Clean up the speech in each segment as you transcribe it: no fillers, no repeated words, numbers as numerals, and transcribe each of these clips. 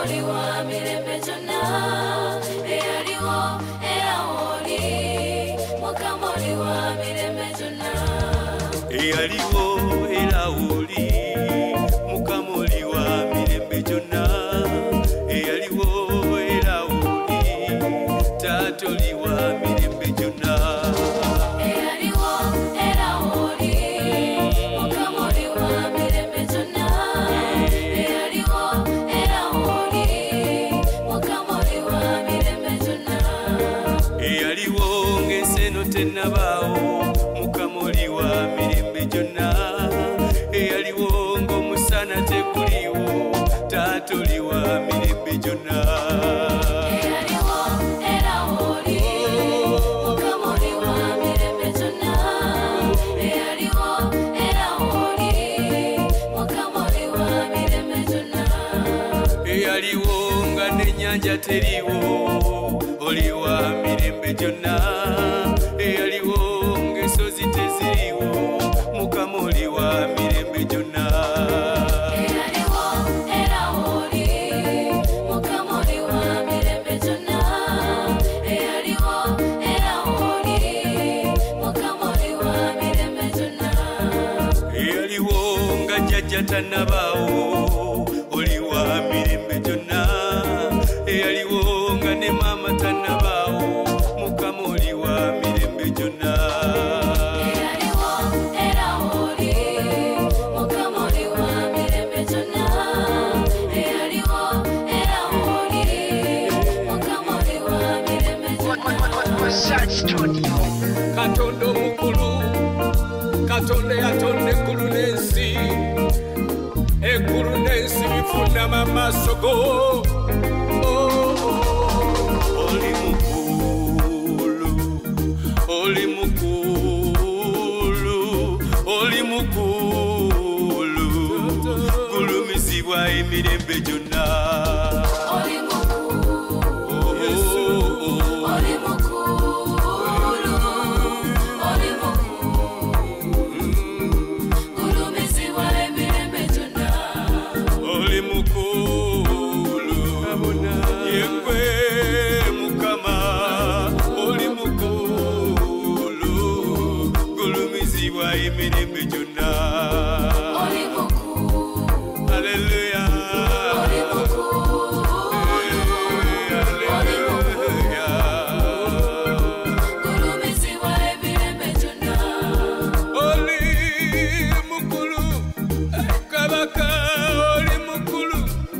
Mukamoli wa mirembe jonna eyaliwo era oli Mukamoli wa mirembe jonna eyaliwo era oli Mukamoli wa mirembe jonna eyaliwo era oli Tatoli wa mirembe jonna eyaliwo era oli Mukamoli wa mirembe jonna eyaliwo era oli Mukamoli wa mirembe jonna eyaliwo ng'enseno tennabaawo Mukamoli wa mirembe jonna eyaliwo ng'omusana tekuliwo Tatoli wa mirembe jonna eyaliwo era oli Mukamoli wa mirembe jonna eyaliwo era oli Mukamoli wa mirembe jonna eyaliwo nga n'ennyanja teriwo oli wa mirembe jonna eyaliwo ng'ensozi teziriwo Mukamoli wa mirembe jonna eyaliwo era oli Mukamoli wa mirembe jonna eyaliwo era oli Mukamoli wa mirembe jonna eyaliwo nga jjajja tannabaawo oli wa mirembe jonna eyaliwo nga ne maama tannabaawo Mukamoli wa mirembe jonna eyaliwo era oli Mukamoli wa mirembe jonna eyaliwo era oli Mukamoli wa mirembe jonna Katonda omukulu Katonda yatonda eggulu n'ensi eggulu n'ensi bifunama amaaso go oli mukulu oli mukulu oli mukulu gulumizibwa emirembe jonna oli mukulu oli mukulu oli mukulu gulumizibwa emirembe jonna oli mukulu yekwe Mukama oli mukulu gulumizibwa emirembe jonna oli mukulu haleluya oli mukulu oli mukulu gulumizibwa emirembe jonna oli mukulu kabaka oli mukulu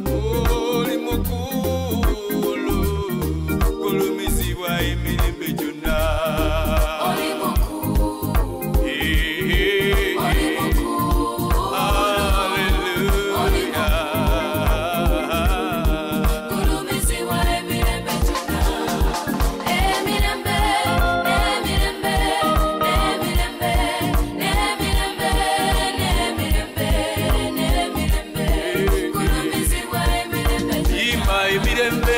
gulumizibwa emirembe jonna oli mukulu oli mukulu haleluya gulumizibwa emirembe jonna emirembe emirembe emirembe emirembe emirembe emirembe gulumizibwa emirembe jonna yimba emirembe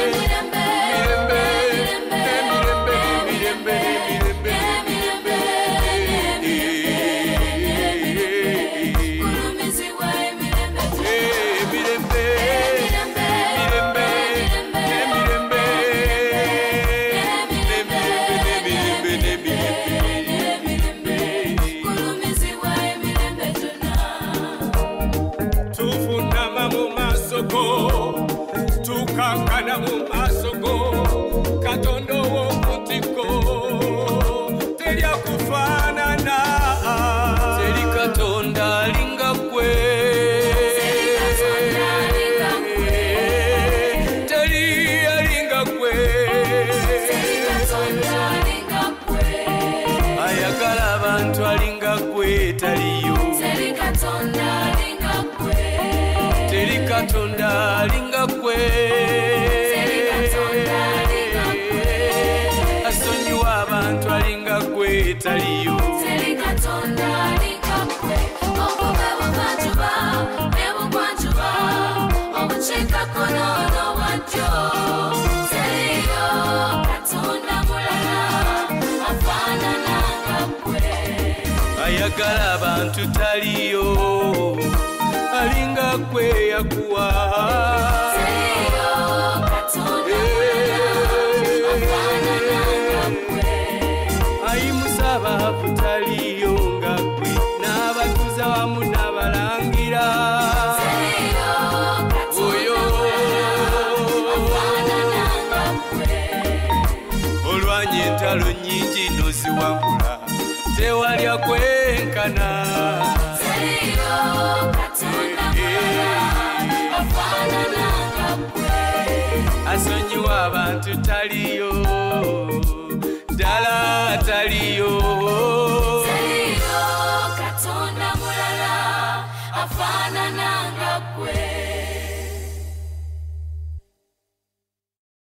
tufunama mu maaso go tukankana mu maaso go Katonda ow'okutiko teryakufaanana teri Katonda alinga ggwe teri alinga ggwe ayagala abantu alinga ggwe taliyo teri Katonda alinga ggwe asonyiwa abantu alinga ggwe taliyo Teliyo Katonda mulala afaanana nga ggwe ayagala abantu taliyo alinga ggwe yakuwa tajja kwenkana. Teliyo Katonda mulala afaanana nga ggwe. Asonyiwa abantu taliyo, ddala taliyo.